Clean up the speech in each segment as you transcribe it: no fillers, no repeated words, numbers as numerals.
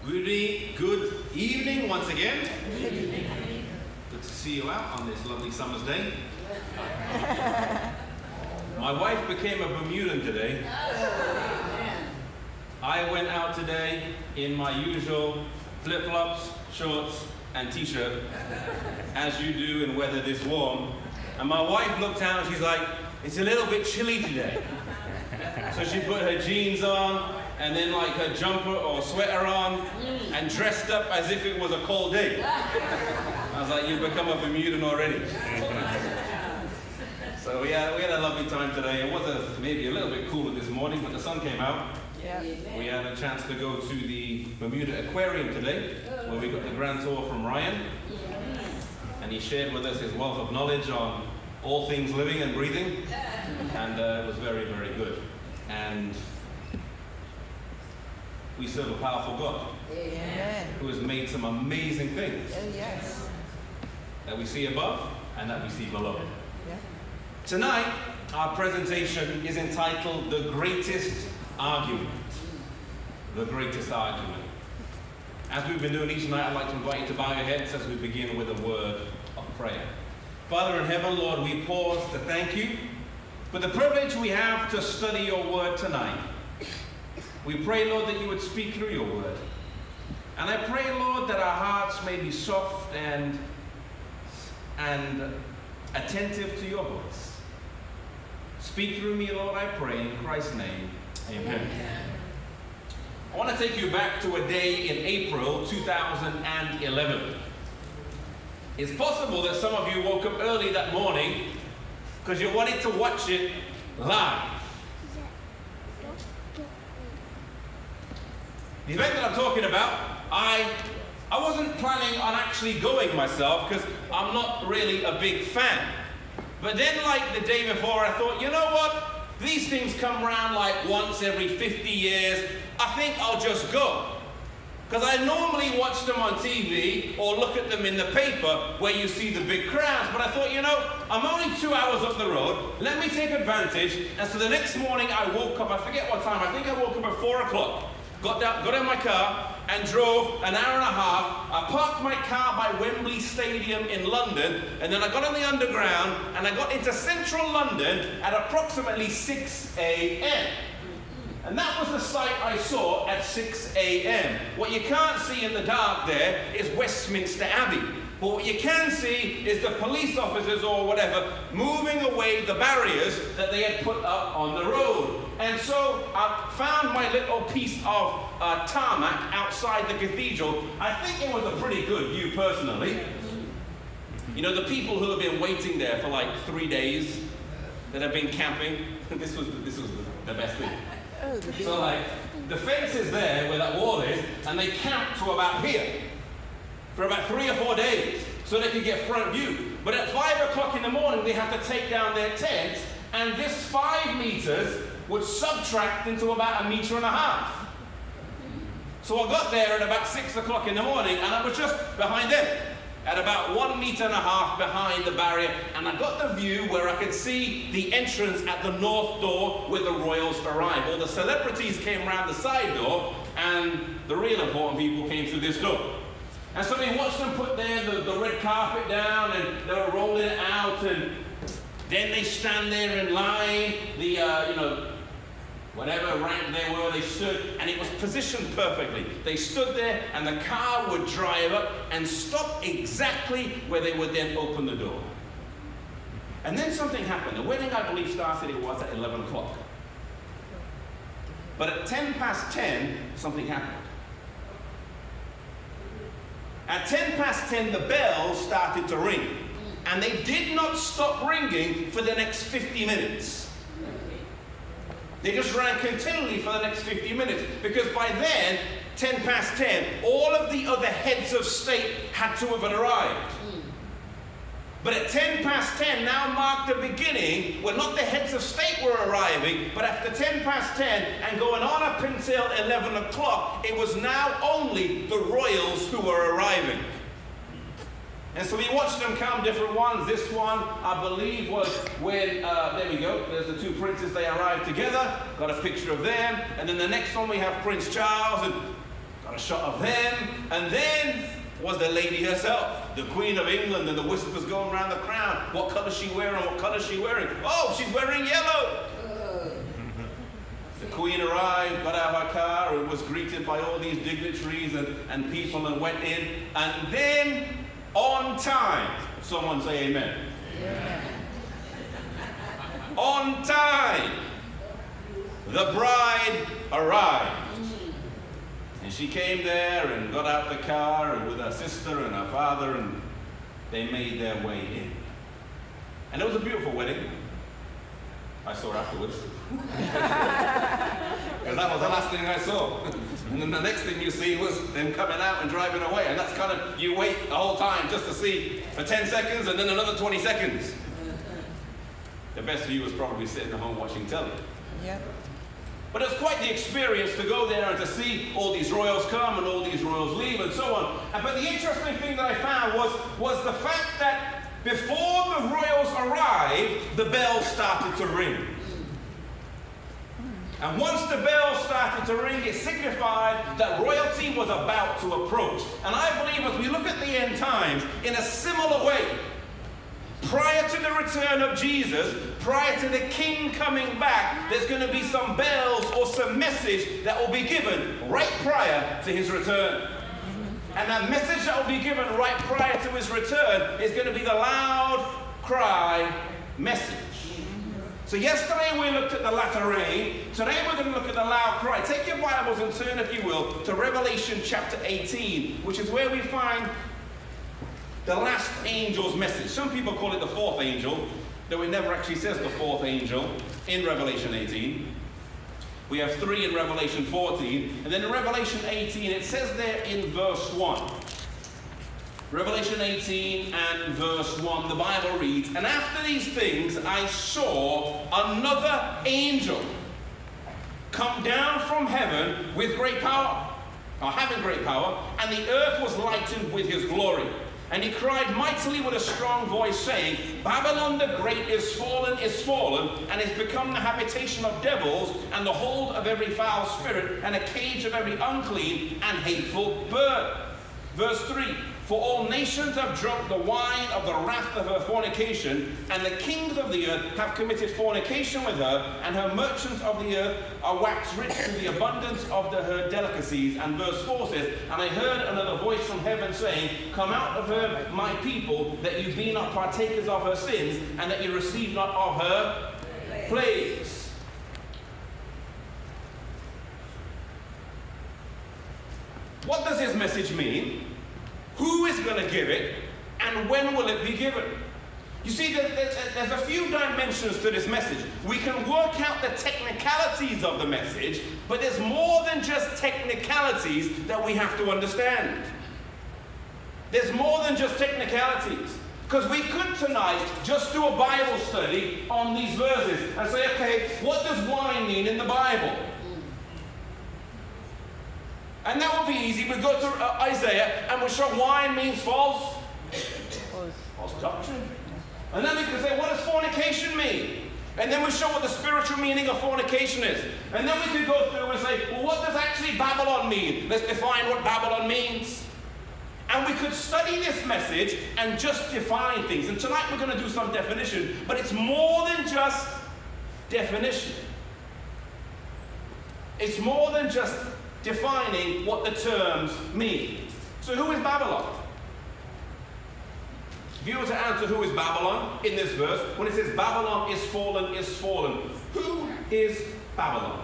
Good evening once again. Good to see you out on this lovely summer's day. My wife became a Bermudan today. I went out today in my usual flip-flops, shorts, and t-shirt, as you do in weather this warm. And my wife looked out and she's like, it's a little bit chilly today. So she put her jeans on, and then like her jumper or sweater on, and dressed up as if it was a cold day. I was like, you've become a Bermudan already. So we had a lovely time today. It was maybe a little bit cooler this morning, but the sun came out. Yeah. We had a chance to go to the Bermuda Aquarium today, where we got the grand tour from Ryan. And he shared with us his wealth of knowledge on all things living and breathing. And it was very, very good. And we serve a powerful God, who has made some amazing things that we see above and that we see below. Tonight, our presentation is entitled The Greatest Argument. The Greatest Argument. As we've been doing each night, I'd like to invite you to bow your heads as we begin with a word of prayer. Father in heaven, Lord, we pause to thank you for the privilege we have to study your word tonight. We pray, Lord, that you would speak through your word. And I pray, Lord, that our hearts may be soft and attentive to your voice. Speak through me, Lord, I pray, in Christ's name. Amen. I want to take you back to a day in April 2011. It's possible that some of you woke up early that morning because you wanted to watch it live. The event that I'm talking about, I wasn't planning on actually going myself because I'm not really a big fan. But then, like the day before, I thought, you know what? These things come around like once every 50 years. I think I'll just go. Because I normally watch them on TV or look at them in the paper where you see the big crowds. But I thought, you know, I'm only 2 hours up the road. Let me take advantage. And so the next morning I woke up, I forget what time, I think I woke up at 4 o'clock. Got in my car and drove an hour and a half. I parked my car by Wembley Stadium in London, and then I got on the underground and I got into central London at approximately 6 a.m. And that was the sight I saw at 6 a.m. What you can't see in the dark there is Westminster Abbey. But what you can see is the police officers or whatever moving away the barriers that they had put up on the road. And so I found my little piece of tarmac outside the cathedral. I think it was a pretty good view personally. You know, the people who have been waiting there for like 3 days that have been camping, this was the best thing. So like, the fence is there where that wall is, and they camped to about here for about 3 or 4 days so they could get front view. But at 5 o'clock in the morning, they have to take down their tents, and this 5 meters would subtract into about 1.5 meters. So I got there at about 6 o'clock in the morning, and I was just behind them, at about 1.5 meters behind the barrier, and I got the view where I could see the entrance at the north door where the royals arrived. All the celebrities came around the side door, and the real important people came through this door. And so we watched them put the red carpet down, and they were rolling it out, and then they stand there in line, whatever rank they were, they stood, and it was positioned perfectly. They stood there, and the car would drive up and stop exactly where they would then open the door. And then something happened. The wedding, I believe, started, it was at 11 o'clock. But at 10:10, something happened. At 10:10, the bells started to ring. And they did not stop ringing for the next 50 minutes. They just ran continually for the next 50 minutes. Because by then, 10:10, all of the other heads of state had to have arrived. But at 10:10 now marked the beginning where not the heads of state were arriving, but after 10:10 and going on up until 11 o'clock, it was now only the royals who were arriving. And so we watched them come, different ones. This one, I believe, was when, there we go, there's the 2 princes, they arrived together, got a picture of them. And then the next one we have Prince Charles, and got a shot of them, and then was the lady herself, the Queen of England, and the whispers going around the crowd. What color is she wearing? What color is she wearing? Oh, she's wearing yellow. The Queen arrived, got out of her car, and was greeted by all these dignitaries and people, and went in. And then, on time, someone say amen. Yeah. On time, the bride arrived. And she came there and got out the car and with her sister and her father, and they made their way in. And it was a beautiful wedding. I saw afterwards. Because that was the last thing I saw. And then the next thing you see was them coming out and driving away. And that's kind of, you wait the whole time just to see for 10 seconds and then another 20 seconds. The best view was probably sitting at home watching telly. Yep. But it was quite the experience to go there and to see all these royals come and all these royals leave and so on. But the interesting thing that I found was the fact that before the royals arrived, the bells started to ring. And once the bells started to ring, it signified that royalty was about to approach. And I believe as we look at the end times, in a similar way, prior to the return of Jesus, prior to the King coming back, there's going to be some bells or some message that will be given right prior to his return. And that message that will be given right prior to his return is going to be the loud cry message. So yesterday we looked at the latter rain. Today we're going to look at the loud cry. Take your Bibles and turn, if you will, to Revelation chapter 18, which is where we find the last angel's message. Some people call it the fourth angel, though it never actually says the fourth angel in Revelation 18. We have 3 in Revelation 14, and then in Revelation 18 it says there in verse 1. Revelation 18 and verse 1, the Bible reads, "And after these things I saw another angel come down from heaven with great power, or having great power, and the earth was lightened with his glory. And he cried mightily with a strong voice, saying, Babylon the great is fallen, and is become the habitation of devils, and the hold of every foul spirit, and a cage of every unclean and hateful bird." Verse 3, "For all nations have drunk the wine of the wrath of her fornication, and the kings of the earth have committed fornication with her, and her merchants of the earth are waxed rich through the abundance of her delicacies." And verse 4 says, "And I heard another voice from heaven saying, Come out of her, my people, that you be not partakers of her sins, and that you receive not of her plagues." What does his message mean? Who is going to give it, and when will it be given? You see, there's a few dimensions to this message. We can work out the technicalities of the message, but there's more than just technicalities that we have to understand. There's more than just technicalities. Because we could tonight just do a Bible study on these verses and say, okay, what does wine mean in the Bible? And that would be easy. We go to Isaiah and we show wine means false doctrine. And then we can say, what does fornication mean? And then we show what the spiritual meaning of fornication is. And then we could go through and say, well, what does actually Babylon mean? Let's define what Babylon means. And we could study this message and just define things. And tonight we're going to do some definition, but it's more than just definition. It's more than just defining what the terms mean. So who is Babylon? If you were to answer who is Babylon in this verse, when it says Babylon is fallen, who is Babylon?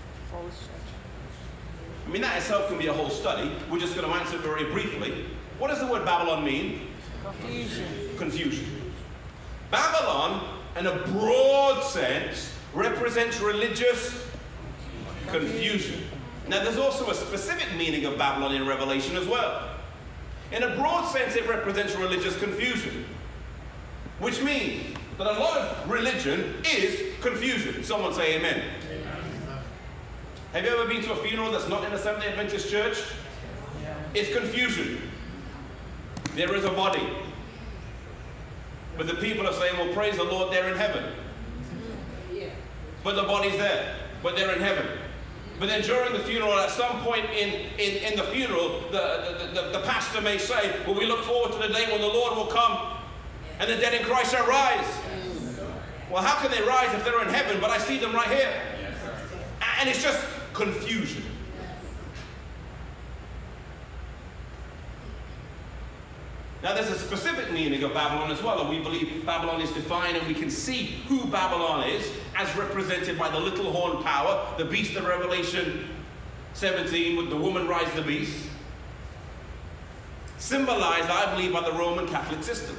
I mean, that itself can be a whole study. We're just going to answer it very briefly. What does the word Babylon mean? Confusion. Confusion. Babylon, in a broad sense, represents religious confusion. Now, there's also a specific meaning of Babylon in Revelation as well. In a broad sense, it represents religious confusion, which means that a lot of religion is confusion. Someone say amen. Have you ever been to a funeral that's not in a Seventh-day Adventist church? Yeah. It's confusion. There is a body. But the people are saying, well, praise the Lord, they're in heaven. Yeah. But the body's there, but they're in heaven. But then during the funeral, at some point in the funeral, the pastor may say, well, we look forward to the day when the Lord will come and the dead in Christ shall rise. Well, how can they rise if they're in heaven, but I see them right here? And it's just confusion. Now, there's a specific meaning of Babylon as well, and we believe Babylon is defined, and we can see who Babylon is as represented by the little horn power, the beast of Revelation 17, with the woman rides the beast, symbolized, I believe, by the Roman Catholic system.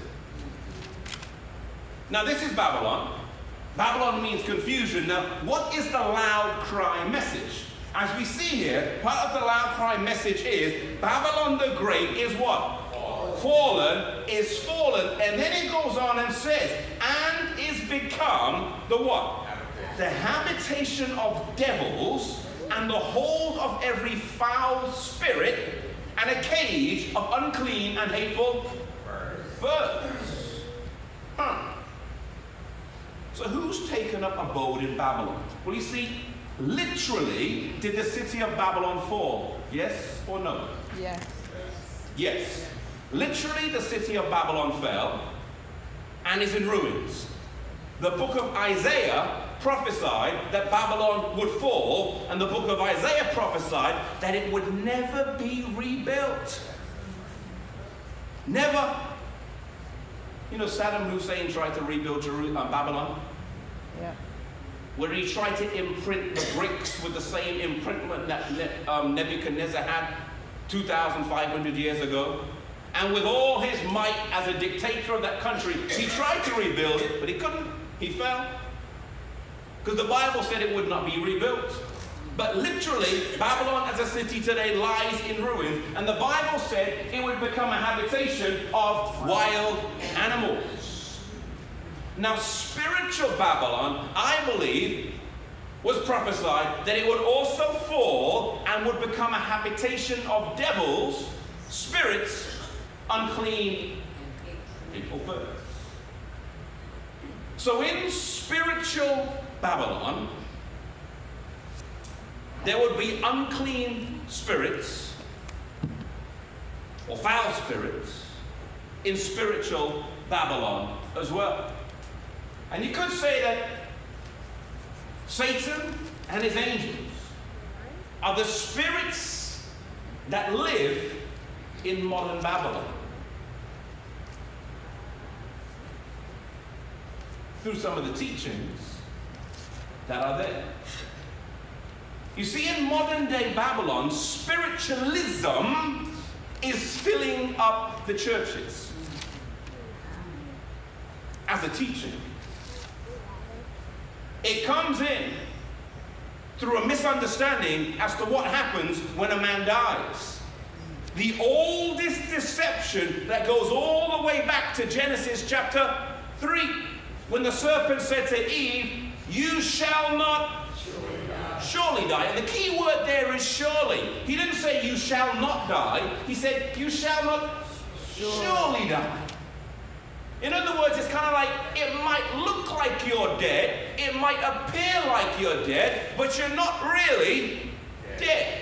Now, this is Babylon. Babylon means confusion. Now, what is the loud cry message? As we see here, part of the loud cry message is Babylon the Great is what? Fallen is fallen. And then it goes on and says, and is become the what? The habitation of devils and the hold of every foul spirit and a cage of unclean and hateful birds. So who's taken up abode in Babylon? Well, you see, literally, did the city of Babylon fall? Yes or no? Yes. Yes. Literally, the city of Babylon fell and is in ruins. The book of Isaiah prophesied that Babylon would fall, and the book of Isaiah prophesied that it would never be rebuilt. Never. You know, Saddam Hussein tried to rebuild Babylon. Yeah. Where he tried to imprint the bricks with the same imprintment that Nebuchadnezzar had 2,500 years ago. And with all his might as a dictator of that country, he tried to rebuild it, but he couldn't. He fell. Because the Bible said it would not be rebuilt. But literally, Babylon as a city today lies in ruins. And the Bible said it would become a habitation of wild animals. Now, spiritual Babylon, I believe, was prophesied that it would also fall and would become a habitation of devils, spirits, unclean people, birds. So in spiritual Babylon, there would be unclean spirits or foul spirits in spiritual Babylon as well. And you could say that Satan and his angels are the spirits that live in modern Babylon. Through some of the teachings that are there. You see, in modern day Babylon, spiritualism is filling up the churches as a teaching. It comes in through a misunderstanding as to what happens when a man dies. The oldest deception that goes all the way back to Genesis chapter 3, when the serpent said to Eve, you shall not surely die. And the key word there is surely. He didn't say you shall not die. He said you shall not surely die. In other words, it's kind of like it might look like you're dead, it might appear like you're dead, but you're not really dead.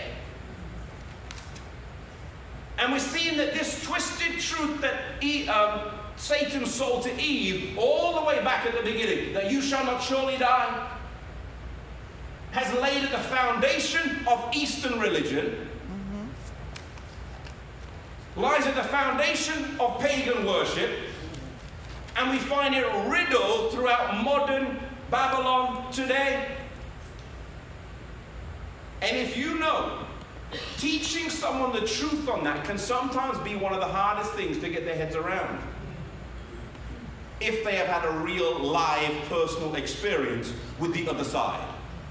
And we're seeing that this twisted truth that Satan sold to Eve all the way back at the beginning, that you shall not surely die, has laid at the foundation of Eastern religion, lies at the foundation of pagan worship, and we find it riddled throughout modern Babylon today. And if you know, teaching someone the truth on that can sometimes be one of the hardest things to get their heads around, if they have had a real live personal experience with the other side.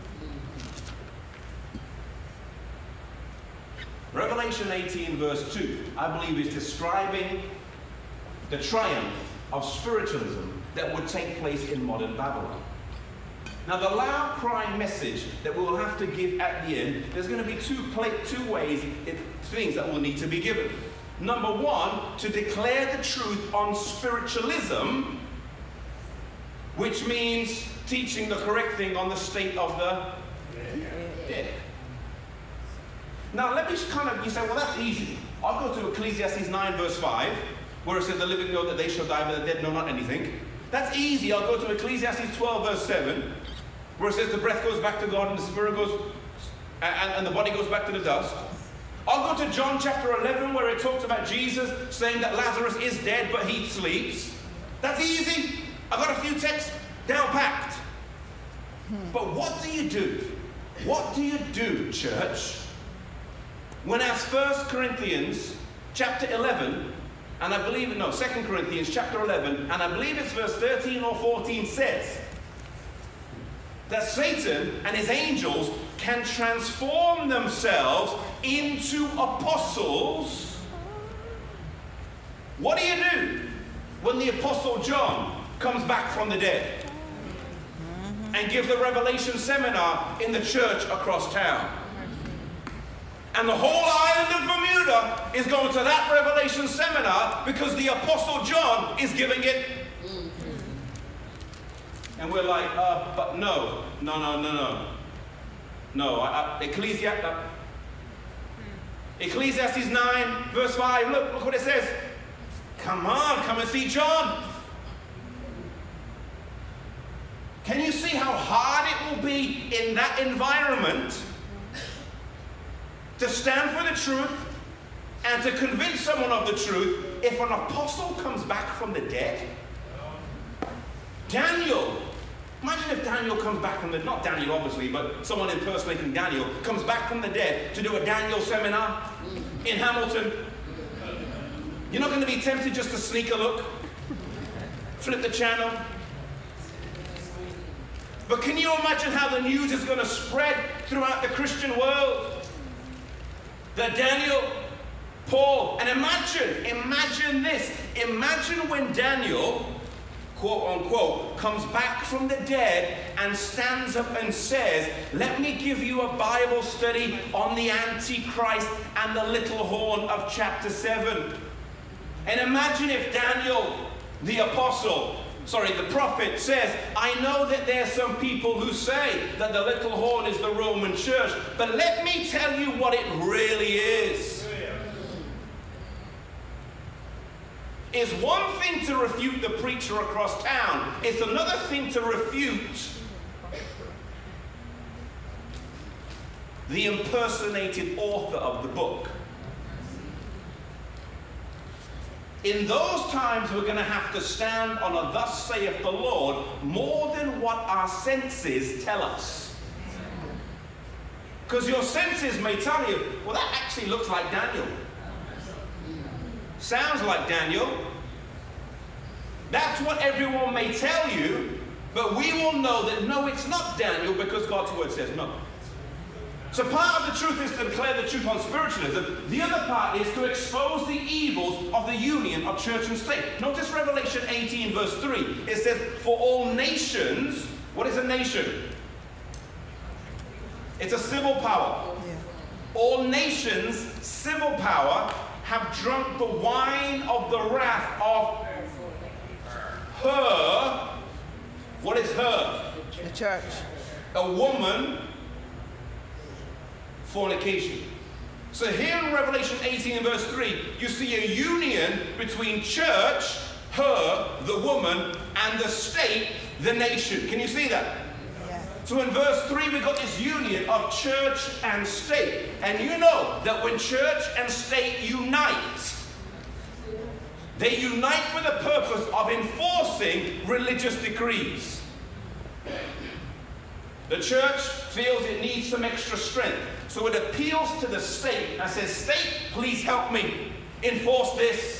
Revelation 18 verse 2, I believe, is describing the triumph of spiritualism that would take place in modern Babylon. Now, the loud crying message that we will have to give at the end, there's going to be two things that will need to be given. Number one, to declare the truth on spiritualism, which means teaching the correct thing on the state of the dead. Now let me you say, well, that's easy. I'll go to Ecclesiastes 9 verse 5, where it says the living know that they shall die, but the dead know not anything. That's easy. I'll go to Ecclesiastes 12 verse 7, where it says the breath goes back to God and the spirit goes, and the body goes back to the dust. I'll go to John chapter 11, where it talks about Jesus saying that Lazarus is dead, but he sleeps. That's easy. I've got a few texts down packed. But what do you do? What do you do, church, when as 1 Corinthians chapter 11, and I believe, no, 2 Corinthians chapter 11, and I believe it's verse 13 or 14 says that Satan and his angels can transform themselves into apostles. What do you do when the Apostle John comes back from the dead and gives the Revelation seminar in the church across town? And the whole island of Bermuda is going to that Revelation seminar because the Apostle John is giving it. And we're like, but no. Ecclesiastes 9 verse 5, look what it says. Come on, come and see John. Can you see how hard it will be in that environment to stand for the truth and to convince someone of the truth if an apostle comes back from the dead? Daniel. Imagine if Daniel comes back from the, not Daniel obviously, but someone impersonating Daniel comes back from the dead to do a Daniel seminar in Hamilton. You're not going to be tempted just to sneak a look, flip the channel. But can you imagine how the news is going to spread throughout the Christian world? That Daniel, Paul, and imagine this. Imagine when Daniel, quote unquote, comes back from the dead and stands up and says, let me give you a Bible study on the Antichrist and the little horn of chapter 7. And imagine if Daniel, the prophet says, I know that there's some people who say that the little horn is the Roman church, but let me tell you what it really is. It's one thing to refute the preacher across town. It's another thing to refute the impersonated author of the book. In those times, we're going to have to stand on a thus saith the Lord more than what our senses tell us. Because your senses may tell you, well, that actually looks like Daniel. Sounds like Daniel. That's what everyone may tell you, but we will know that no, it's not Daniel because God's word says no. So part of the truth is to declare the truth on spiritualism. The other part is to expose the evils of the union of church and state. Notice Revelation 18 verse 3. It says, for all nations, what is a nation? It's a civil power. Yeah. All nations, civil power, have drunk the wine of the wrath of her. What is her? The church. A woman. Fornication. So here in Revelation 18 verse 3, you see a union between church, her, the woman, and the state, the nation. Can you see that? Yeah. So in verse 3, we've got this union of church and state. And you know that when church and state unite, they unite for the purpose of enforcing religious decrees. The church feels it needs some extra strength. So it appeals to the state and says, state, please help me enforce this.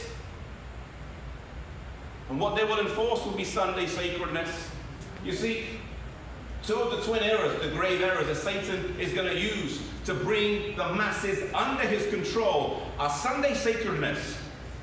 And what they will enforce will be Sunday sacredness. You see, two of the twin errors, the grave errors that Satan is going to use to bring the masses under his control are Sunday sacredness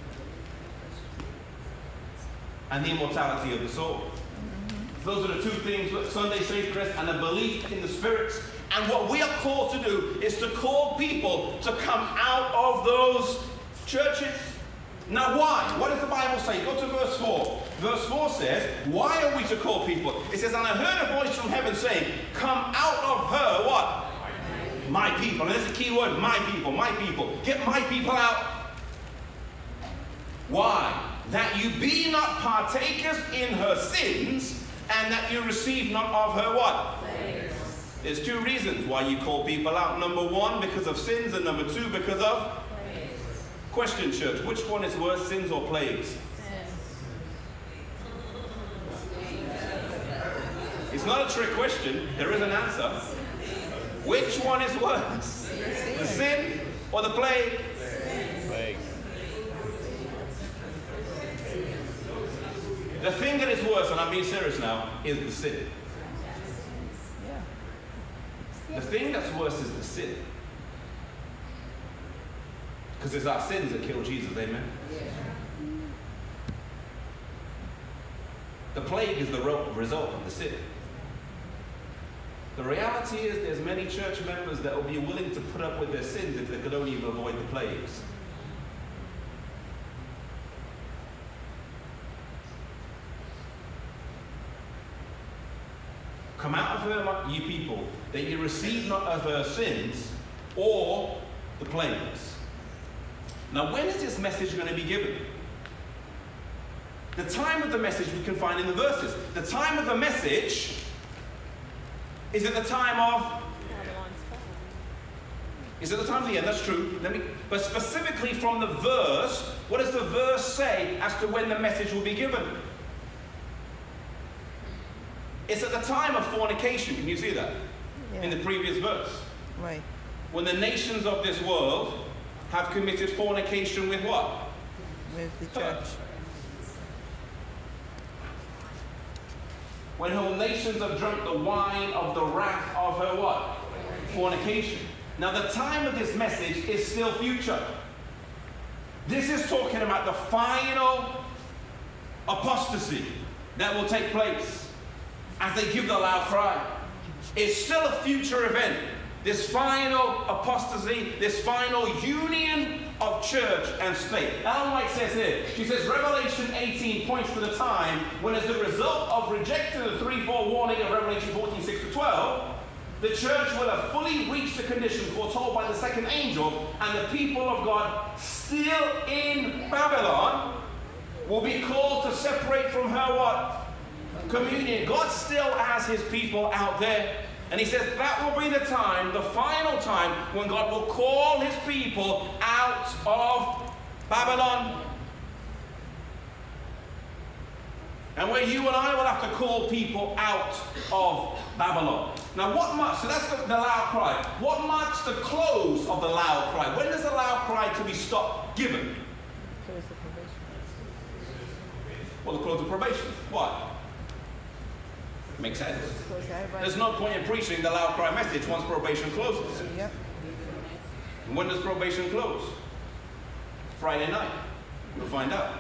and the immortality of the soul. Those are the two things, Sunday sacredness and a belief in the spirits. And what we are called to do is to call people to come out of those churches. Now why? What does the Bible say? Go to verse 4. Verse 4 says, why are we to call people? It says, and I heard a voice from heaven saying, come out of her, what? my people. And that's the key word, my people, my people. Get my people out. Why? That you be not partakers in her sins, and that you receive not of her what? Plagues. There's two reasons why you call people out. Number one, because of sins, and number two, because of plagues. Question, church, which one is worse, sins or plagues? It's not a trick question. There is an answer. Which one is worse? The sin or the plague? Plague. The thing that is worse, and I'm being serious now, is the sin. The thing that's worse is the sin. Because it's our sins that kill Jesus, amen? The plague is the result of the sin. The reality is there's many church members that will be willing to put up with their sins if they could only even avoid the plagues. Come out of her, you people, that you receive not of her sins or the plagues. Now, when is this message going to be given? The time of the message we can find in the verses. The time of the message is at the time of... Is at the time of the end, that's true. But specifically from the verse, what does the verse say as to when the message will be given? It's at the time of fornication. Can you see that? Yeah. In the previous verse. Right. When the nations of this world have committed fornication with what? With the church. When whole nations have drunk the wine of the wrath of her what? Fornication. Now the time of this message is still future. This is talking about the final apostasy that will take place as they give the loud cry. It's still a future event. This final apostasy, this final union of church and state. Ellen White says here, she says Revelation 18 points to the time when, as a result of rejecting the threefold warning of Revelation 14:6-12, the church will have fully reached the condition foretold by the second angel, and the people of God still in Babylon will be called to separate from her what? Communion. God still has his people out there. And he says that will be the time, the final time, when God will call his people out of Babylon. And where you and I will have to call people out of Babylon. Now what marks, so that's the loud cry. What marks the close of the loud cry? When does the loud cry to be stopped given? Well, the close of probation. Why? Makes sense. There's no point in preaching the loud cry message once probation closes. Yep. And when does probation close? Friday night. We'll find out.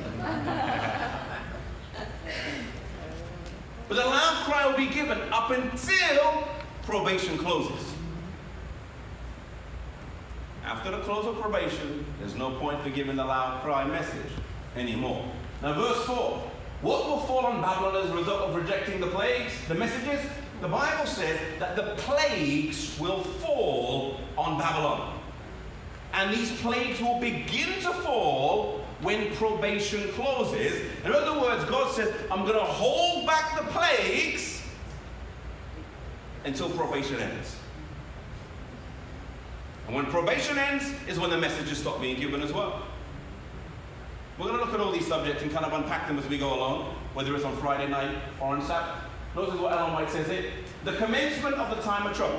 But the loud cry will be given up until probation closes. After the close of probation, there's no point for giving the loud cry message anymore. Now verse 4. What will fall on Babylon as a result of rejecting the plagues, the messages? The Bible says that the plagues will fall on Babylon. And these plagues will begin to fall when probation closes. In other words, God says, I'm going to hold back the plagues until probation ends. And when probation ends is when the messages stop being given as well. We're going to look at all these subjects and kind of unpack them as we go along, whether it's on Friday night or on Sabbath. Notice what Ellen White says here. The commencement of the time of trouble,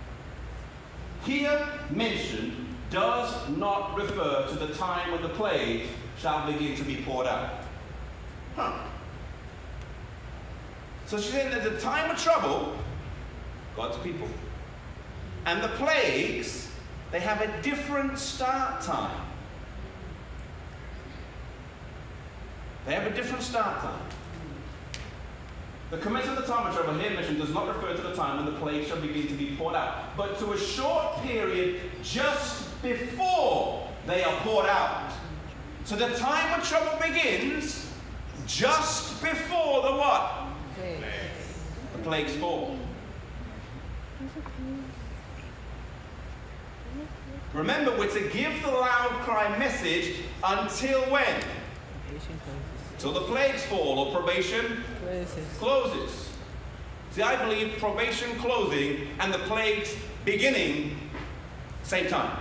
here mentioned, does not refer to the time when the plague shall begin to be poured out. So she's saying that the time of trouble, God's people, and the plagues, they have a different start time. They have a different start time. The commencement of the time of trouble here mentioned does not refer to the time when the plague shall begin to be poured out, but to a short period just before they are poured out. So the time of trouble begins just before the what? The plagues fall. Remember, we're to give the loud cry message until when? Till the plagues fall or probation closes. See, I believe probation closing and the plagues beginning same time.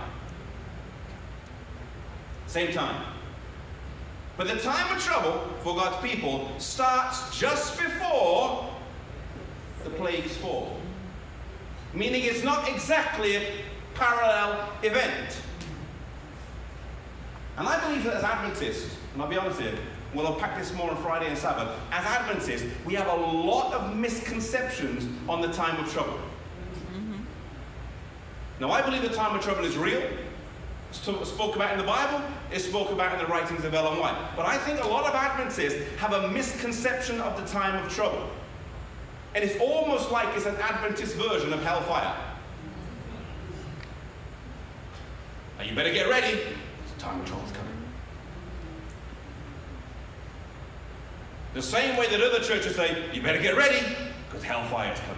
Same time. But the time of trouble for God's people starts just before the plagues fall. Meaning it's not exactly a parallel event. And I believe that as Adventists, and I'll be honest here, we'll unpack this more on Friday and Sabbath, as Adventists, we have a lot of misconceptions on the time of trouble. Now, I believe the time of trouble is real. It's spoke about in the Bible. It's spoke about in the writings of Ellen White. But I think a lot of Adventists have a misconception of the time of trouble. And it's almost like it's an Adventist version of hellfire. Now, you better get ready. The time of trouble's coming. The same way that other churches say, you better get ready, because hellfire is coming.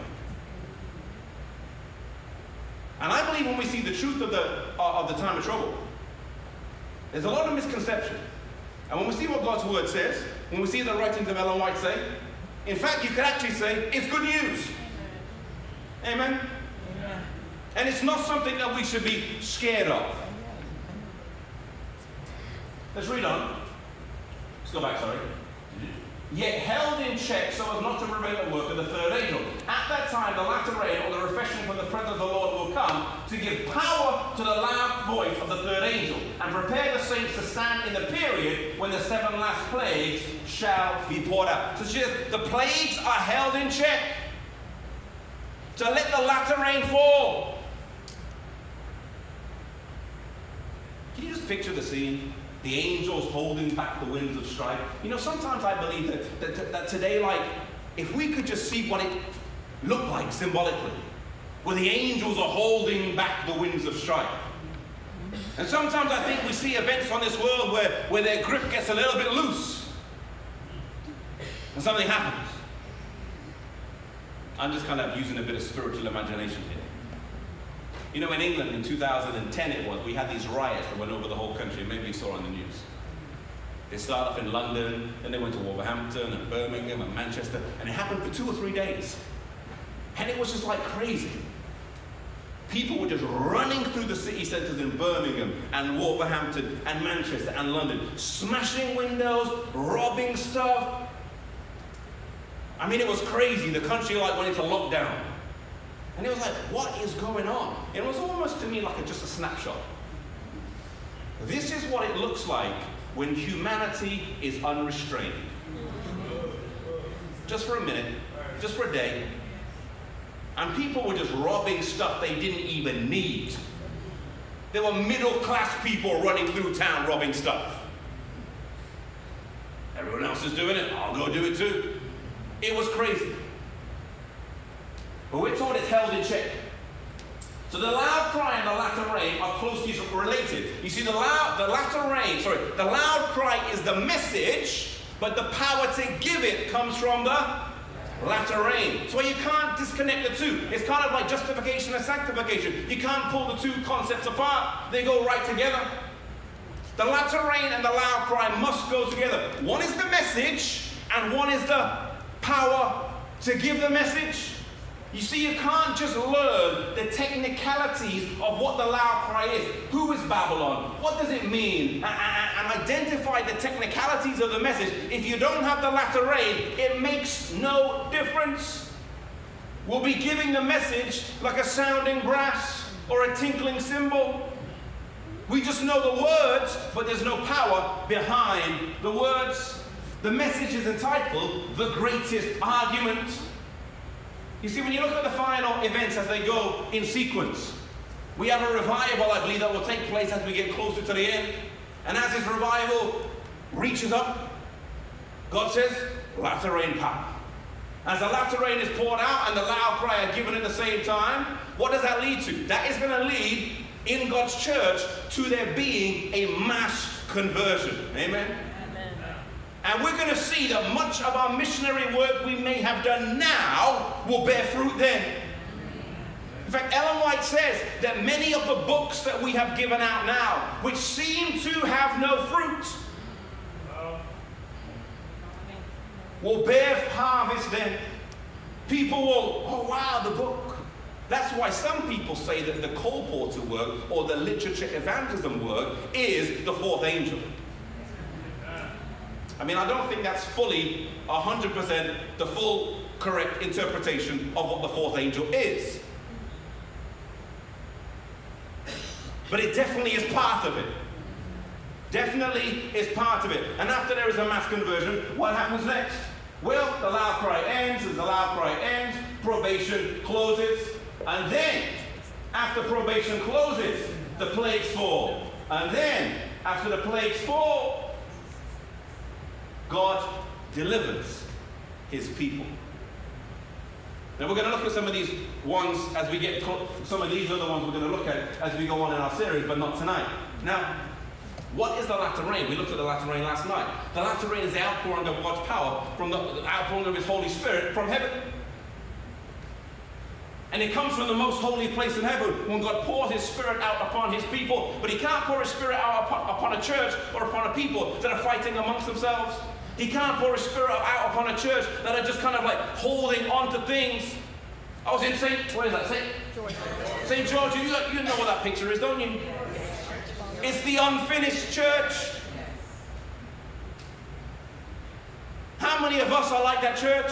And I believe when we see the truth of the time of trouble, there's a lot of misconception. And when we see what God's word says, when we see the writings of Ellen White say, in fact, you could actually say, it's good news. Amen? And it's not something that we should be scared of. Let's read on. Let's go back, sorry. Yet held in check so as not to reveal the work of the third angel. At that time, the latter rain, or the refreshing from the presence of the Lord, will come to give power to the loud voice of the third angel, and prepare the saints to stand in the period when the 7 last plagues shall be poured out. So the plagues are held in check to let the latter rain fall. Can you just picture the scene? The angels holding back the winds of strife. You know, sometimes I believe that today, like, if we could just see what it looked like symbolically, where the angels are holding back the winds of strife. And sometimes I think we see events on this world where their grip gets a little bit loose. And something happens. I'm just kind of using a bit of spiritual imagination here. You know, in England in 2010 we had these riots that went over the whole country. Maybe you saw on the news. They started off in London, then they went to Wolverhampton and Birmingham and Manchester, and it happened for 2 or 3 days. And it was just like crazy. People were just running through the city centres in Birmingham and Wolverhampton and Manchester and London, smashing windows, robbing stuff. I mean, it was crazy. The country like went into lockdown. And it was like, what is going on? It was almost to me like just a snapshot. This is what it looks like when humanity is unrestrained. Just for a minute, just for a day. And people were just robbing stuff they didn't even need. There were middle-class people running through town robbing stuff. Everyone else is doing it, I'll go do it too. It was crazy. But we're told it's held in check. So the loud cry and the latter rain are closely related. You see, the loud cry is the message, but the power to give it comes from the latter rain. So you can't disconnect the two. It's kind of like justification and sanctification. You can't pull the two concepts apart. They go right together. The latter rain and the loud cry must go together. One is the message, and one is the power to give the message. You see, you can't just learn the technicalities of what the loud cry is. Who is Babylon? What does it mean? And identify the technicalities of the message. If you don't have the latter rain, it makes no difference. We'll be giving the message like a sounding brass or a tinkling cymbal. We just know the words, but there's no power behind the words. The message is entitled, The Greatest Argument. You see, when you look at the final events as they go in sequence, we have a revival, I believe, that will take place as we get closer to the end. And as this revival reaches up, God says, latter rain power. As the latter rain is poured out and the loud cry are given at the same time, what does that lead to? That is going to lead in God's church to there being a mass conversion. Amen? And we're going to see that much of our missionary work we may have done now will bear fruit then. In fact, Ellen White says that many of the books that we have given out now, which seem to have no fruit, will bear harvest then. People will, oh wow, the book. That's why some people say that the colporteur work or the literature evangelism work is the fourth angel. I mean, I don't think that's fully 100% the full correct interpretation of what the fourth angel is. But it definitely is part of it. Definitely is part of it. And after there is a mass conversion, what happens next? Well, the loud cry ends, as the loud cry ends, probation closes, and then, after probation closes, the plagues fall. And then, after the plagues fall, God delivers his people. Now we're going to look at some of these ones as we get, some of these other ones we're going to look at as we go on in our series, but not tonight. Now, what is the latter rain? We looked at the latter rain last night. The latter rain is the outpouring of God's power, from the outpouring of his Holy Spirit from heaven. And it comes from the most holy place in heaven when God pours his Spirit out upon his people. But he can't pour his Spirit out upon a church or upon a people that are fighting amongst themselves. He can't pour his Spirit out upon a church that are just kind of like holding on to things. I was in St. George. You know what that picture is, don't you? It's the unfinished church. How many of us are like that church?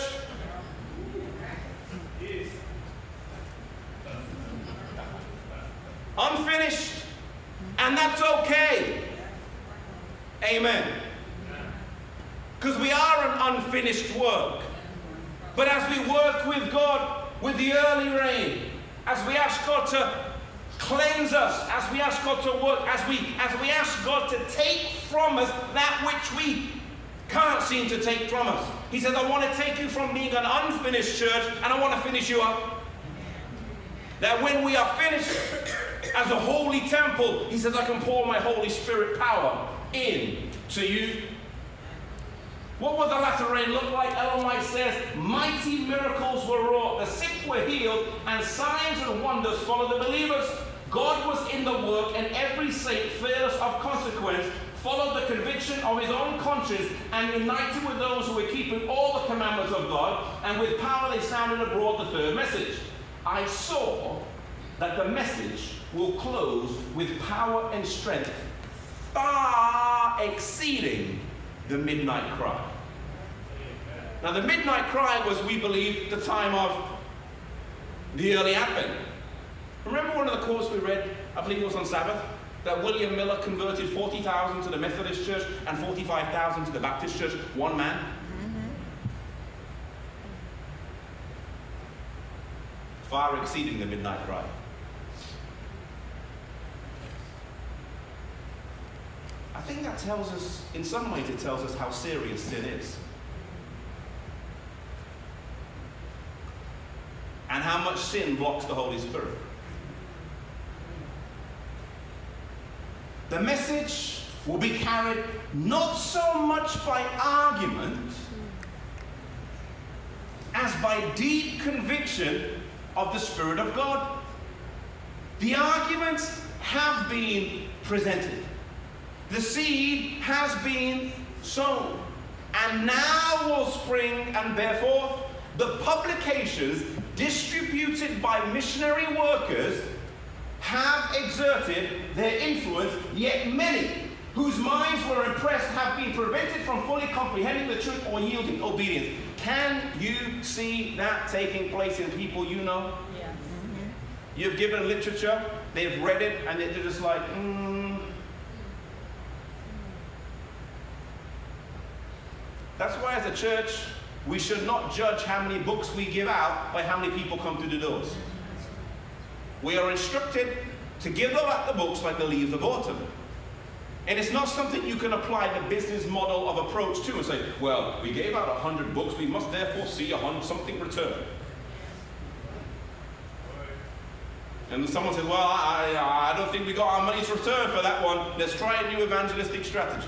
Unfinished. And that's okay. Amen. Because we are an unfinished work. But as we work with God, with the early rain, as we ask God to cleanse us, as we ask God to work, as we ask God to take from us that which we can't seem to take from us. He says, I want to take you from being an unfinished church, and I want to finish you up. That when we are finished as a holy temple, he says, I can pour my Holy Spirit power in to you. What would the latter rain look like? Ellen White says, mighty miracles were wrought, the sick were healed, and signs and wonders followed the believers. God was in the work, and every saint, fearless of consequence, followed the conviction of his own conscience, and united with those who were keeping all the commandments of God, and with power they sounded abroad the third message. I saw that the message will close with power and strength, far exceeding the midnight cry. Now the midnight cry was, we believe, the time of the early Advent. Remember one of the quotes we read, I believe it was on Sabbath, that William Miller converted 40,000 to the Methodist Church and 45,000 to the Baptist Church, one man? Far exceeding the midnight cry. I think that tells us, in some ways it tells us how serious sin is. And how much sin blocks the Holy Spirit. The message will be carried not so much by argument as by deep conviction of the Spirit of God. The arguments have been presented. The seed has been sown, and now will spring and bear forth. The publications distributed by missionary workers have exerted their influence, yet many whose minds were impressed have been prevented from fully comprehending the truth or yielding obedience. Can you see that taking place in people you know? Yes. You've given literature, they've read it, and they're just like, That's why as a church, we should not judge how many books we give out by how many people come through the doors. We are instructed to give out the books like the leaves of autumn. And it's not something you can apply the business model of approach to and say, well, we gave out 100 books, we must therefore see something return. And someone says, well, I don't think we got our money's return for that one. Let's try a new evangelistic strategy.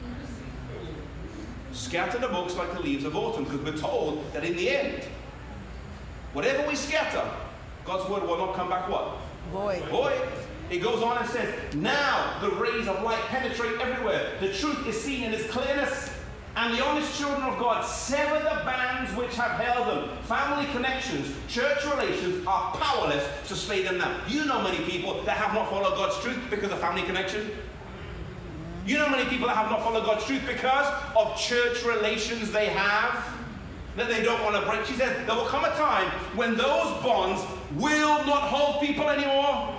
Scatter the books like the leaves of autumn, because we're told that in the end, whatever we scatter God's word will not come back what? Void. Void. It goes on and says, now the rays of light penetrate everywhere. The truth is seen in its clearness. And the honest children of God sever the bands which have held them. Family connections, church relations are powerless to slay them down. You know many people that have not followed God's truth because of family connection. You know many people that have not followed God's truth because of church relations they have that they don't want to break. She says there will come a time when those bonds will not hold people anymore.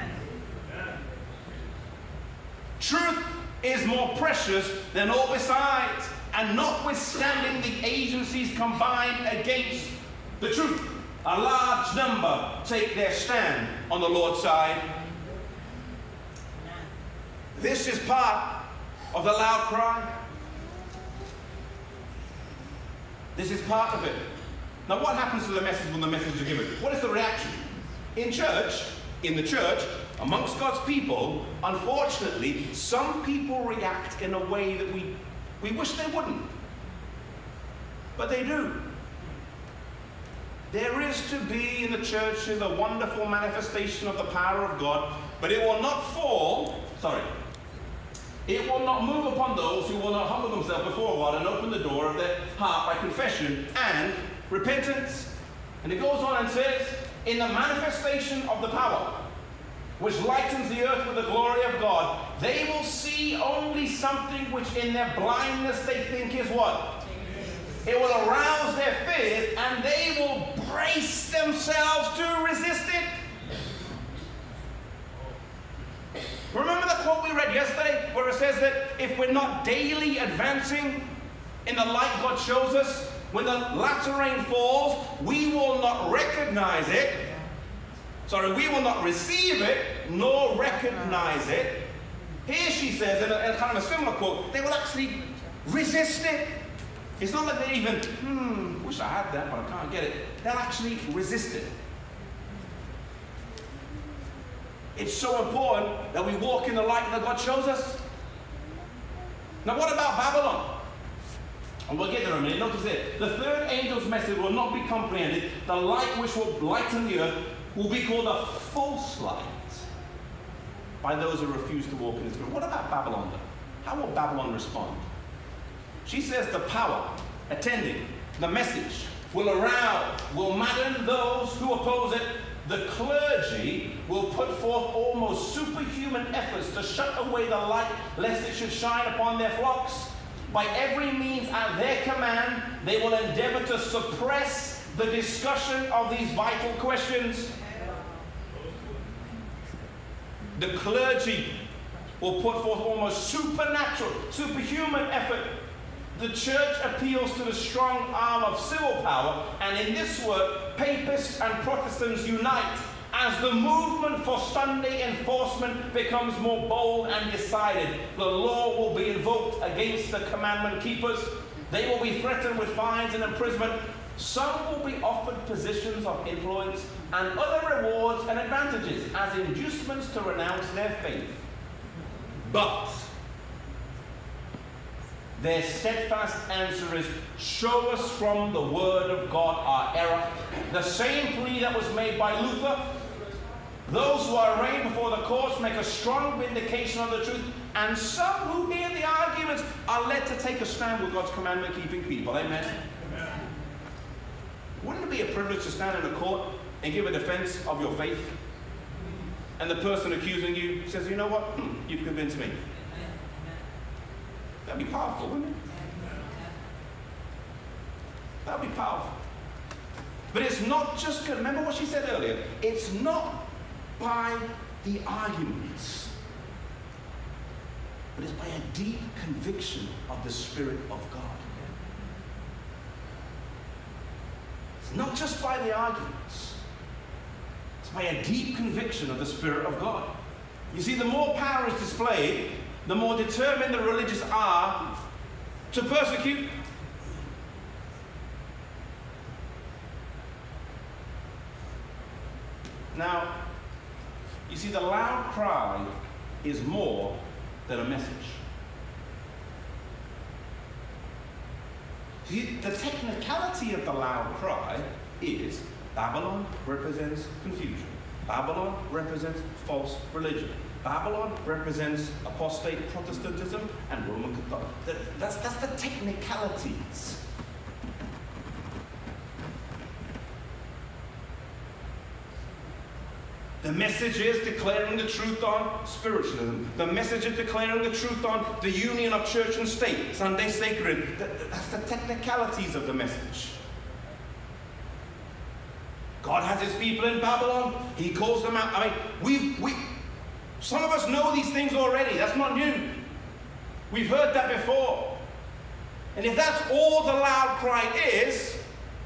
Truth is more precious than all besides, and notwithstanding the agencies combined against the truth, a large number take their stand on the Lord's side. This is part of the loud cry. This is part of it. Now what happens to the message when the message is given? What is the reaction? In the church, amongst God's people, unfortunately, some people react in a way that we wish they wouldn't. But they do. There is to be in the church a wonderful manifestation of the power of God, but it will not it will not move upon those who will not humble themselves before God and open the door of their heart by confession and repentance. And it goes on and says, in the manifestation of the power, which lightens the earth with the glory of God, they will see only something which in their blindness they think is what? It will arouse their fears, and they will brace themselves to resist it. Remember the quote we read yesterday where it says that if we're not daily advancing in the light God shows us, when the latter rain falls, we will not recognize it. We will not receive it, nor recognize it. Here she says, in a kind of a similar quote, they will actually resist it. It's not that they even, wish I had that, but I can't get it. They'll actually resist it. It's so important that we walk in the light that God shows us. Now what about Babylon? And we'll get there in a minute. Notice it. The third angel's message will not be comprehended. The light which will lighten the earth will be called a false light by those who refuse to walk in His glory. What about Babylon though? How will Babylon respond? She says the power attending the message will arouse, will madden those who oppose it. The clergy will put forth almost superhuman efforts to shut away the light lest it should shine upon their flocks. By every means at their command, they will endeavor to suppress the discussion of these vital questions. The clergy will put forth almost supernatural, superhuman effort. The church appeals to the strong arm of civil power, and in this work, papists and Protestants unite as the movement for Sunday enforcement becomes more bold and decided. The law will be invoked against the commandment keepers. They will be threatened with fines and imprisonment. Some will be offered positions of influence and other rewards and advantages as inducements to renounce their faith. But their steadfast answer is, show us from the word of God our error. The same plea that was made by Luther. Those who are arraigned before the courts make a strong vindication of the truth, and some who hear the arguments are led to take a stand with God's commandment-keeping people. Amen. Amen. Wouldn't it be a privilege to stand in a court and give a defense of your faith? And the person accusing you says, you know what? You've convinced me. That'd be powerful, wouldn't it? That'd be powerful. But it's not just, remember what she said earlier, it's not by the arguments, but it's by a deep conviction of the Spirit of God. It's not just by the arguments, it's by a deep conviction of the Spirit of God. You see, the more power is displayed, the more determined the religious are to persecute. Now, you see, the loud cry is more than a message. See, the technicality of the loud cry is Babylon represents confusion. Babylon represents false religion. Babylon represents apostate Protestantism and Roman Catholicism. That's the technicalities. The message is declaring the truth on spiritualism. The message is declaring the truth on the union of church and state. Sunday sacred. That's the technicalities of the message. God has his people in Babylon. He calls them out. I mean, some of us know these things already. That's not new. We've heard that before. And if that's all the loud cry is,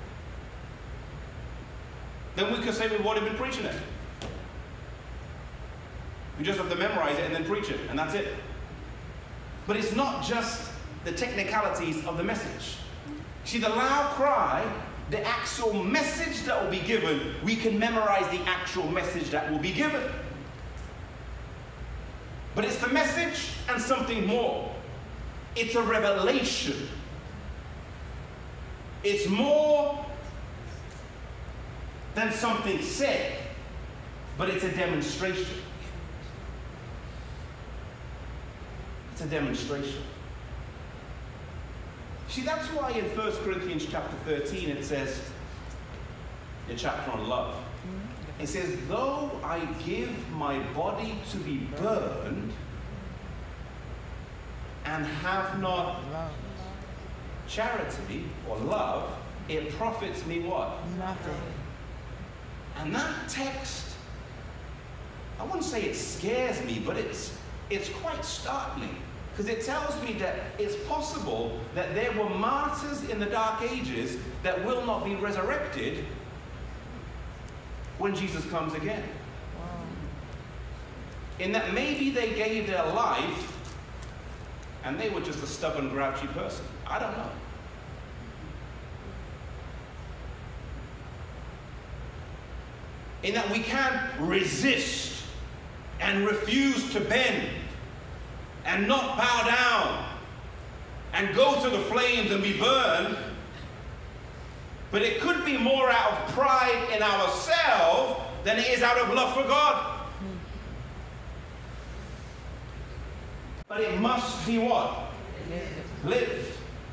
then we could say we've already been preaching it. We just have to memorize it and then preach it, and that's it. But it's not just the technicalities of the message. See, the loud cry, the actual message that will be given, we can memorize the actual message that will be given. But it's the message and something more. It's a revelation. It's more than something said, but it's a demonstration. It's a demonstration. See, that's why in 1 Corinthians chapter 13 it says, the chapter on love, it says, though I give my body to be burned and have not charity or love, it profits me what? Nothing. And that text, I wouldn't say it scares me, but it's quite startling. Because it tells me that it's possible that there were martyrs in the Dark Ages that will not be resurrected when Jesus comes again. Wow. In that maybe they gave their life and they were just a stubborn, grouchy person. I don't know. In that we can't resist and refuse to bend and not bow down and go to the flames and be burned. But it could be more out of pride in ourselves than it is out of love for God. But it must be what? Lived.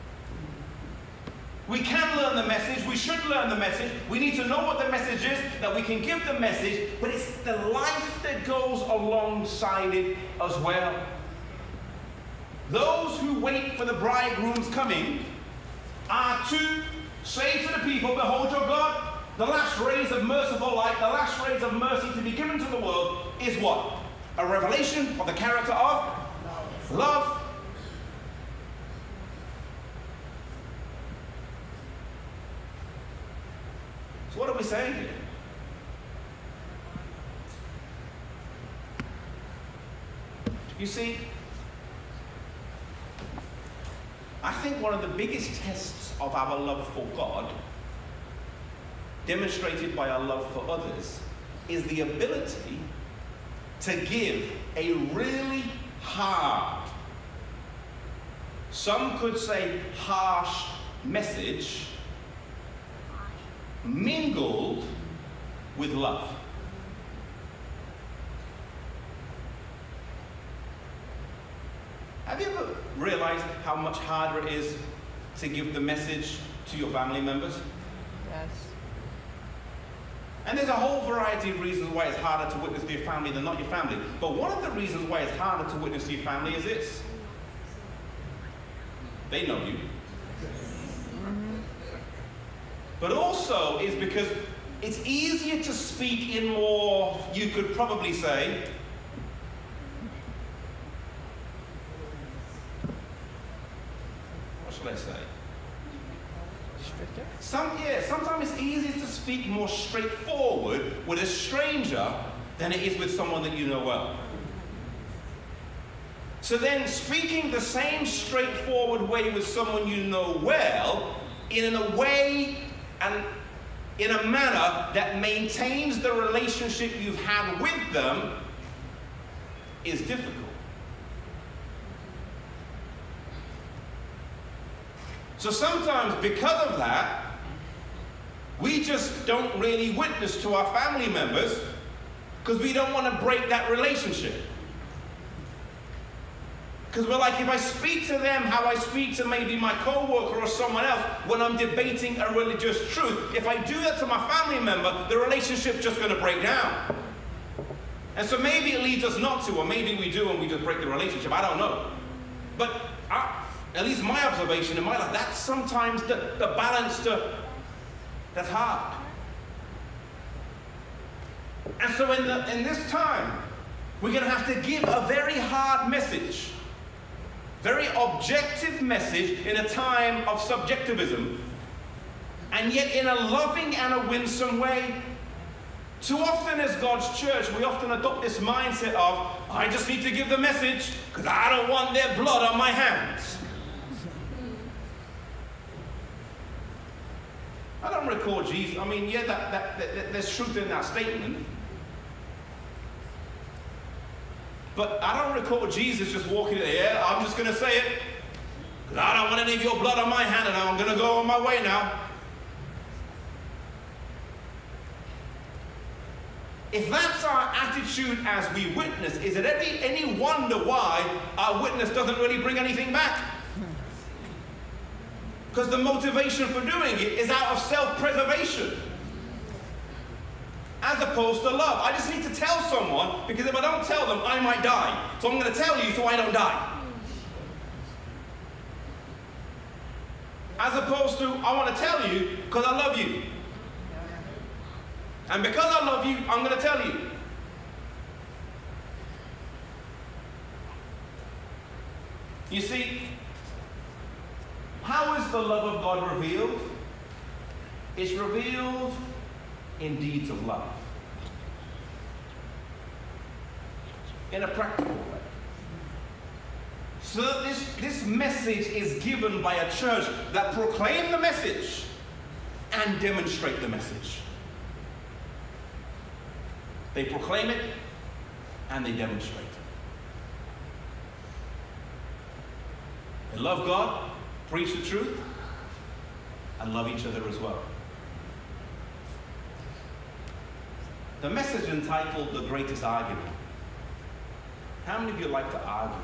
We can learn the message. We should learn the message. We need to know what the message is, that we can give the message, but it's the life that goes alongside it as well. Those who wait for the bridegroom's coming are to say to the people, behold your God. The last rays of merciful light, the last rays of mercy to be given to the world is what? A revelation of the character of love. So what are we saying here? You see, I think one of the biggest tests of our love for God, demonstrated by our love for others, is the ability to give a really hard, some could say harsh message, mingled with love. Have you ever realized how much harder it is to give the message to your family members? Yes. And there's a whole variety of reasons why it's harder to witness to your family than not your family. But one of the reasons why it's harder to witness to your family is this. They know you. But also is because it's easier to speak in more, you could probably say, what should I say? Sometimes it's easier to speak more straightforward with a stranger than it is with someone that you know well. So then speaking the same straightforward way with someone you know well, in a way and in a manner that maintains the relationship you've had with them, is difficult. So sometimes because of that, we just don't really witness to our family members because we don't want to break that relationship. Because we're like, if I speak to them how I speak to maybe my co-worker or someone else when I'm debating a religious truth, if I do that to my family member, the relationship's just going to break down. And so maybe it leads us not to, or maybe we do and we just break the relationship. I don't know. But at least my observation in my life, that's sometimes the balance that's hard. And so in this time, we're going to have to give a very hard message. Very objective message in a time of subjectivism, and yet in a loving and a winsome way. Too often as God's church, we often adopt this mindset of, I just need to give the message because I don't want their blood on my hands. I don't recall Jesus. I mean, yeah, there's truth in that statement. But I don't recall Jesus just walking in there. I'm just going to say it because I don't want any of your blood on my hand and I'm going to go on my way now. If that's our attitude as we witness, is it any wonder why our witness doesn't really bring anything back? Because the motivation for doing it is out of self-preservation, as opposed to love. I just need to tell someone, because if I don't tell them, I might die. So I'm going to tell you so I don't die. As opposed to, I want to tell you because I love you. And because I love you, I'm going to tell you. You see, how is the love of God revealed? It's revealed in deeds of love. In a practical way. So that this message is given by a church that proclaim the message and demonstrate the message. They proclaim it and they demonstrate it. They love God, preach the truth, and love each other as well. The message entitled The Greatest Argument. How many of you like to argue?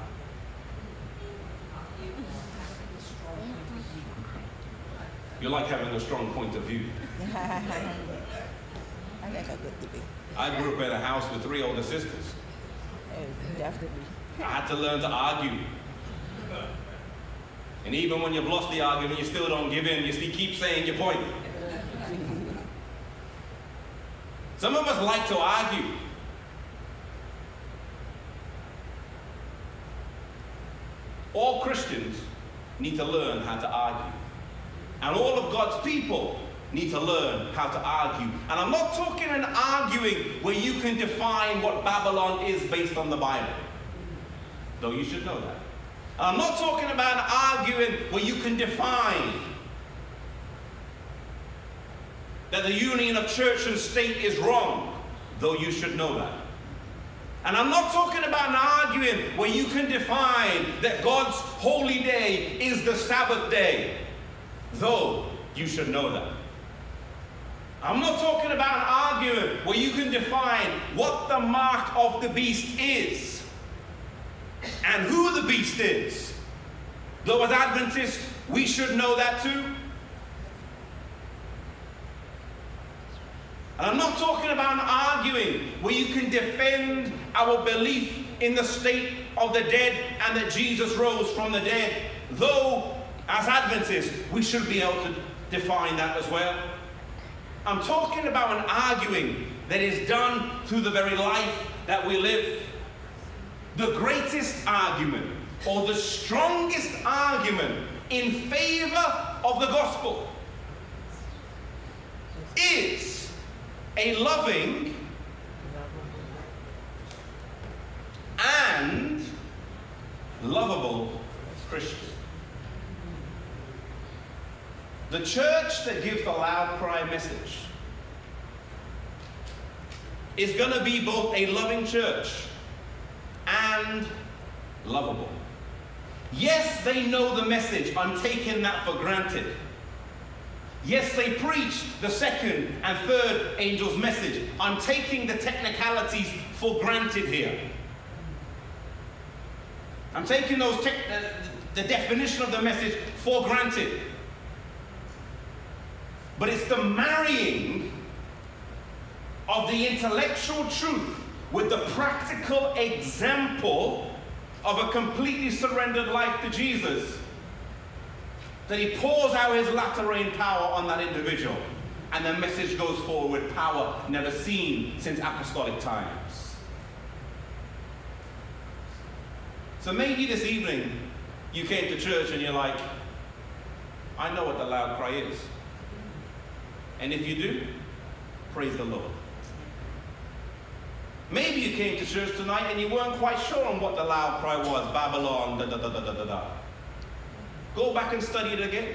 You like having a strong point of view. I like a good debate. I grew up in a house with 3 older sisters. Definitely. I had to learn to argue. And even when you've lost the argument, you still don't give in. You still keep saying your point. Some of us like to argue. All Christians need to learn how to argue. And all of God's people need to learn how to argue. And I'm not talking an arguing where you can define what Babylon is based on the Bible. Though you should know that. I'm not talking about an arguing where you can define that the union of church and state is wrong, though you should know that. And I'm not talking about an arguing where you can define that God's holy day is the Sabbath day, though you should know that. I'm not talking about an arguing where you can define what the mark of the beast is and who the beast is, though as Adventists we should know that too. And I'm not talking about an arguing where you can defend our belief in the state of the dead and that Jesus rose from the dead, though as Adventists we should be able to define that as well. I'm talking about an arguing that is done through the very life that we live. The greatest argument, or the strongest argument in favor of the gospel, is a loving and lovable Christian. The church that gives the loud cry message is going to be both a loving church and lovable. Yes, they know the message. I'm taking that for granted. Yes, they preach the second and third angel's message. I'm taking the technicalities for granted here. I'm taking the definition of the message for granted. But it's the marrying of the intellectual truth with the practical example of a completely surrendered life to Jesus that he pours out his latter rain power on that individual. And the message goes forward with power never seen since apostolic times. So maybe this evening you came to church and you're like, I know what the loud cry is. And if you do, praise the Lord. Maybe you came to church tonight and you weren't quite sure on what the loud cry was. Babylon, da da da da da da da. Go back and study it again.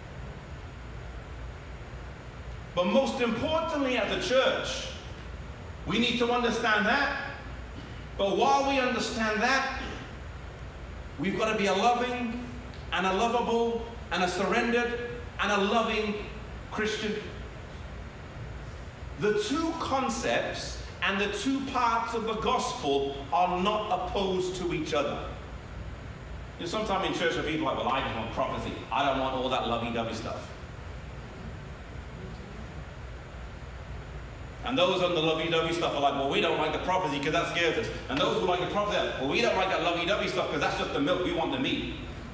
But most importantly as a church, we need to understand that. But while we understand that, we've got to be a loving and a lovable and a surrendered and a loving Christian. The two concepts and the two parts of the gospel are not opposed to each other. You know, sometimes in church, people are like, well, I just want prophecy. I don't want all that lovey-dovey stuff. And those on the lovey-dovey stuff are like, well, we don't like the prophecy because that scares us. And those who like the prophecy, well, we don't like that lovey-dovey stuff because that's just the milk. We want the meat.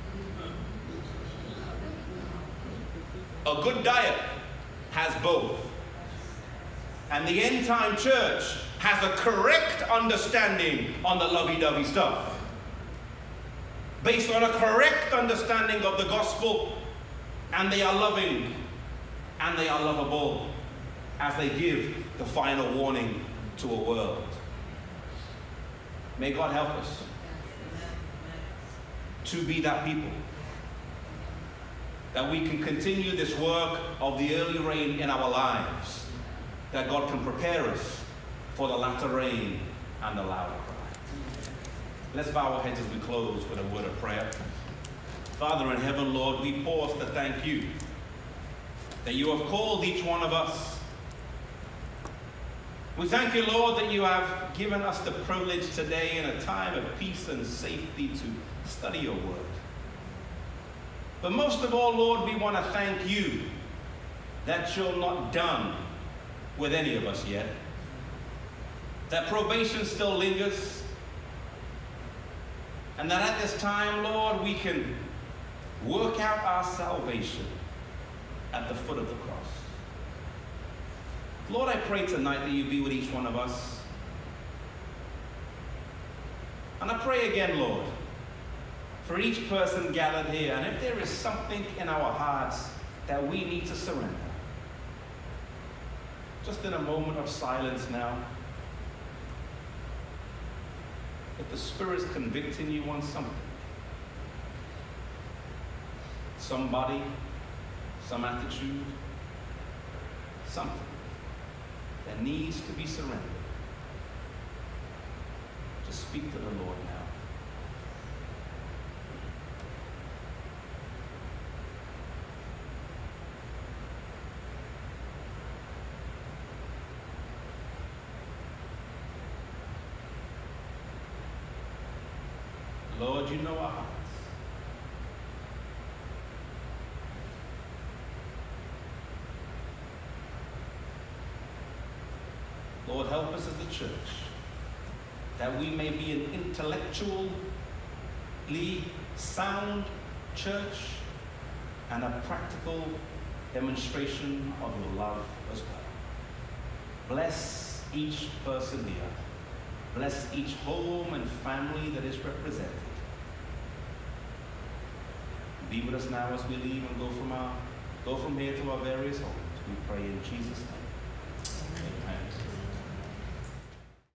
A good diet has both. And the end-time church has a correct understanding on the lovey-dovey stuff, based on a correct understanding of the gospel, and they are loving and they are lovable as they give the final warning to a world. May God help us to be that people, that we can continue this work of the early rain in our lives, that God can prepare us for the latter rain and the louder cry. Let's bow our heads as we close with a word of prayer. Father in heaven, Lord, we pause to thank you that you have called each one of us. We thank you, Lord, that you have given us the privilege today in a time of peace and safety to study your word. But most of all, Lord, we want to thank you that you're not done with any of us yet. That probation still lingers. And that at this time, Lord, we can work out our salvation at the foot of the cross. Lord, I pray tonight that you be with each one of us. And I pray again, Lord, for each person gathered here, and if there is something in our hearts that we need to surrender, just in a moment of silence now, if the Spirit's convicting you on something, somebody, some attitude, something that needs to be surrendered, just speak to the Lord now. Lord, you know our hearts. Lord, help us as a church that we may be an intellectually sound church and a practical demonstration of your love as well. Bless each person here. Bless each home and family that is represented. Be with us now as we leave and go from here to our various homes. We pray in Jesus' name. Amen.